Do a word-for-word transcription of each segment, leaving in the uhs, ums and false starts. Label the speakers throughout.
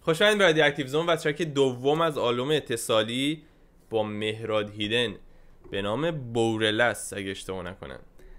Speaker 1: خوشایند به رادیواکتیو زون و ترک دوم از آلبوم اتصالی با مهراد هیدن به نام بورلس اگه اشتباه نکنم.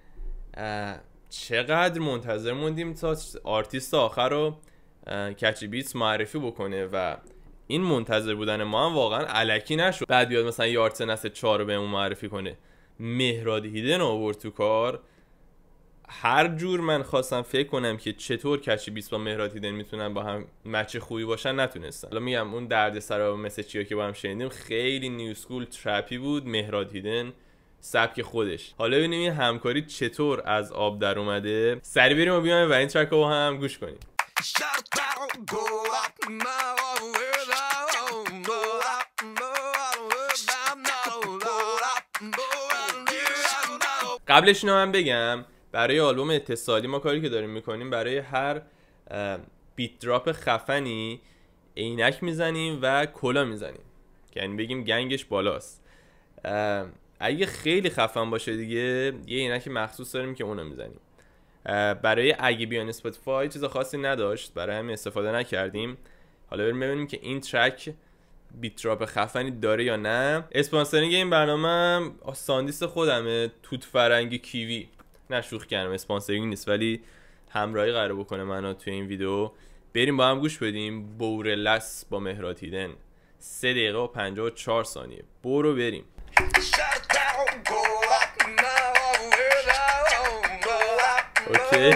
Speaker 1: چقدر منتظر موندیم تا آرتیست آخر رو کچی بیتس معرفی بکنه و این منتظر بودن ما هم واقعا الکی نشد. بعد بیاد مثلا یه آرتیست نسل چهار رو بهمون معرفی کنه. مهراد هیدن آورد تو کار. هر جور من خواستم فکر کنم که چطور کچی بیتس با مهراد هیدن میتونن با هم مچ خوبی باشن، نتونستن. حالا میگم اون دردسرا مثل چیا که با هم شنیدیم خیلی نیو اسکول ترپی بود. مهراد هیدن سبک خودش. حالا ببینیم این همکاری چطور از آب در اومده. سری بریم و بیایم و این ترک رو با هم گوش کنیم. قبلش اینو من بگم برای آلبوم اتصالی ما کاری که داریم میکنیم برای هر بیت دراپ خفنی عینک میزنیم و کلا میزنیم، یعنی بگیم گنگش بالاست. اگه خیلی خفن باشه دیگه یه عینک مخصوص داریم که اونو میزنیم. برای اگه بیان اسپاتیفای چیز خاصی نداشت، برای همین استفاده نکردیم. حالا بریم ببینیم که این ترک بیت دراپ خفنی داره یا نه. اسپانسرینگ این برنامه ساندیس خودمه، توت فرنگی کیوی. نه شوخی کردم، اسپانسرینگ نیست ولی همراهی قرار بکنه منو توی این ویدیو. بریم با هم گوش بدیم بورلس با مهراد هیدن. سه دقیقه و پنجاه و چهار ثانیه. برو بریم. اوکی.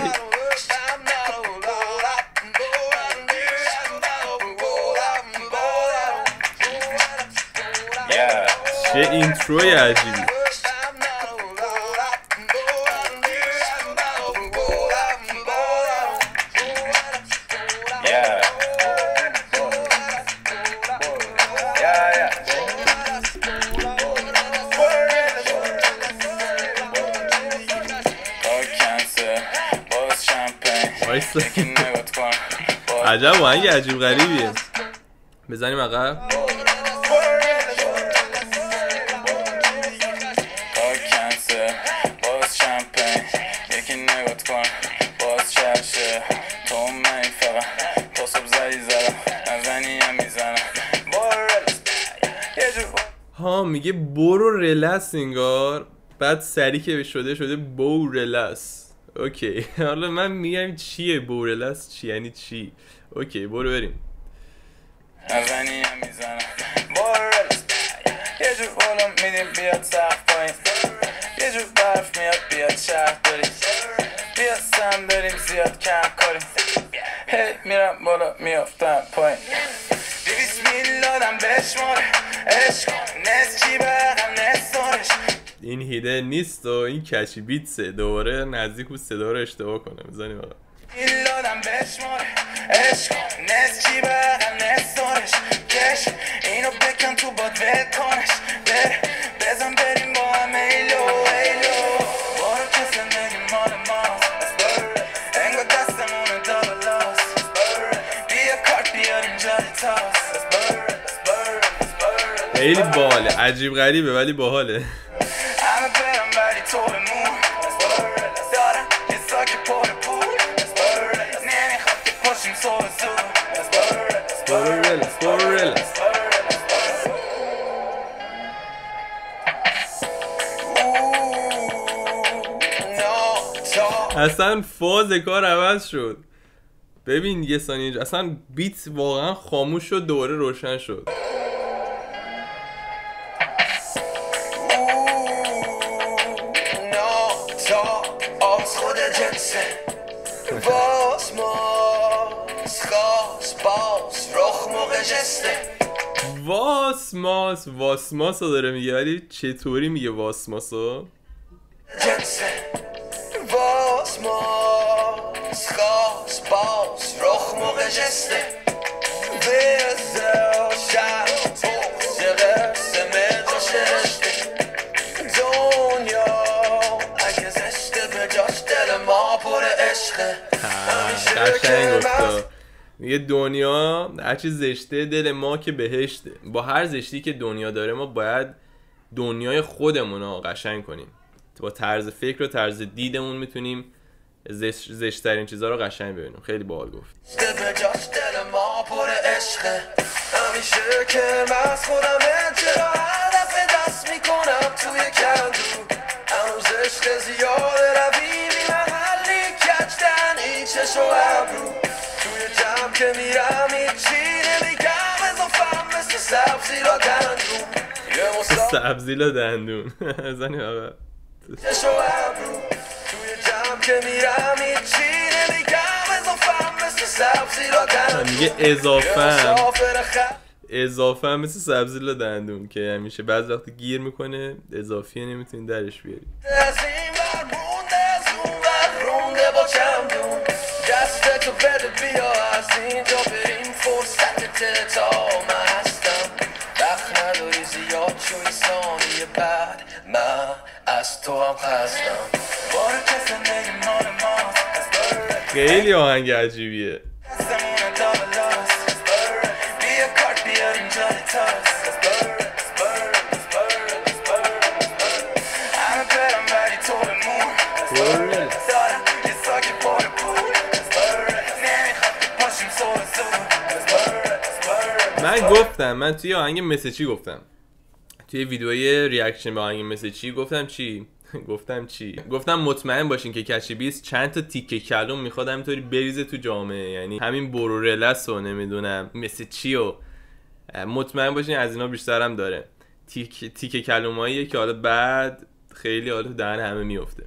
Speaker 1: چه اینتروی عجیبی. عجب آهنگ عجیب غریبیه. بزنیم عقب. ها میگه برو رلس انگار، بعد سری که شده شده بورلس. اوکی حالا من میگم چیه بورلس، چی یعنی چی؟ اوکی برو بریم.
Speaker 2: نزنی هم میزنم بورلس، یه جور بالا میدیم بیاد سخت پایین، یه جور برف میاد بیاد شهر داریم، بیاد سم داریم زیاد کم کاریم، هی میرم بالا میافتم پایین، بیس میلادم بشماره عشق نس چی برم نسارش.
Speaker 1: این هیدن نیست و این کچی بیتسه. دوباره نزدیک بود صدا رو اشتباه کنه. بزنیم آقا.
Speaker 2: میلادم بشماره عشق نس چی برم نسارش، کش اینو بکن تو باد وکنش، بره بزن بریم با هم ایلو ایلو، بارو کسه نگیم مال ماست، انگو دستمون دار لاس، بیا کارت بیاریم جای تاس.
Speaker 1: خیلی باحاله، عجیب غریبه ولی باحاله. اصلا فاز کار عوض شد. ببین یه ثانیه اینجا اصلا بیت واقعا خاموش شد، دوباره روشن شد. واسماس واسماس رو داره میگه، ولی چطوری میگه واسماسو؟
Speaker 2: واسماس خاص باز رخ موقع جسته بیزه شب زغر سمه جاشته دنیا اگه زشته به جاش دل ما پر عشقه.
Speaker 1: قشنگ گفتا. میگه دنیا هرچی زشته دل ما که بهشته. با هر زشتی که دنیا داره ما باید دنیای خودمون رو قشنگ کنیم. با طرز فکر و طرز دیدمون میتونیم زشت زشترین چیزا رو قشنگ ببینیم. خیلی باحال گفت.
Speaker 2: همیشه که از خودم چرا هدف دست میکنم توی کندو هنوز عشق زیاده رویمی محلی کچدنی چشو ابرو توی جمع که میرم هیچی نمیگم اضافم مثل سبزیلا دندون
Speaker 1: سبزیلا دندون زنی آقا
Speaker 2: چشو ابرو توی جمع که میرم هیچی نمیگم اضافم مثل سبزیلا دندون
Speaker 1: میگه اضافم اضافه هم مثل سبزیلا دندون که همیشه بعض وقت گیر میکنه اضافیه نمیتونی درش بیاری.
Speaker 2: از این ور مونده از اون ور رونده با چمدون دستتو بده بیا از اینجا بریم فرصت تا من هستم وقت نداری زیاد چون ثانیه بعد من از تو هم خستم باره که زندگی مال ماست
Speaker 1: خیلی آهنگ عجیبیه. من گفتم من توی آهنگ مثل چی گفتم توی ویدیوی ریاکشن به آهنگ مثل چی گفتم چی گفتم چی گفتم مطمئن باشین که کچی بیست چند تا تیکه کلم میخواد همینطوری بریزه تو جامعه، یعنی همین برورلس و نمیدونم مثل چی و مطمئن باشین از اینا بیشتر هم داره. تیک تیکه کلماییه که حالا بعد خیلی حالا دهن همه میفته.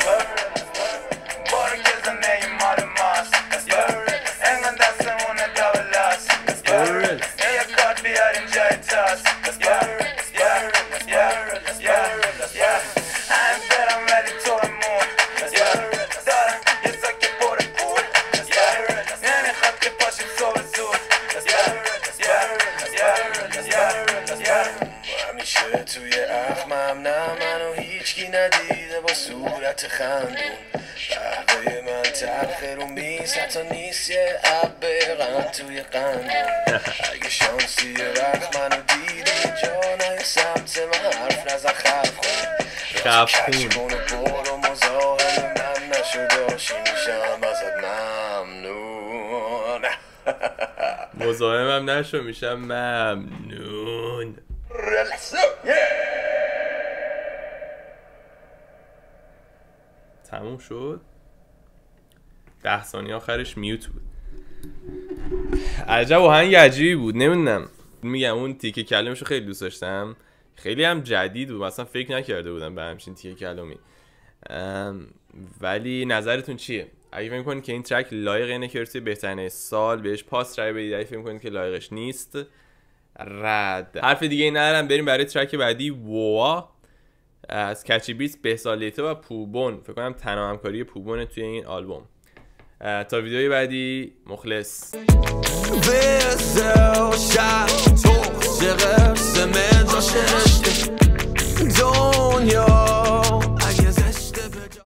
Speaker 2: توی اخمم نه منو هیچکی ندیده با صورت خندون قهوه من تلخه رو میز حتی نیست یه عبه غم توی قندون اگه شانسی وقت منو دیدی جانای سمت من حرف نزن خف کن
Speaker 1: خف
Speaker 2: کن و برو مزاحم من نشو داشی میشم ازت ممنون
Speaker 1: مزاحمم نشو میشم ممنون. تموم شد. ده ثانیه آخرش میوت بود. عجب آهنگ عجیبی بود. نمیدونم میگم اون تیکه کلمشو خیلی دوست داشتم، خیلی هم جدید بود، مثلا فکر نکرده بودم به همچین تیکه کلمی. ولی نظرتون چیه؟ اگه فکر می‌کنید که این ترک لایق اینه که توی بهترین سال بهش پاس رای بدید، اگه فکر می‌کنید که لایقش نیست رد. حرف دیگه ای ندارم، بریم برای ترک بعدی. ووا از کچی بیست، بهزاد لیته و پوبون. فکر کنم تنها همکاری پوبون توی این آلبوم. تا ویدیوی بعدی، مخلص.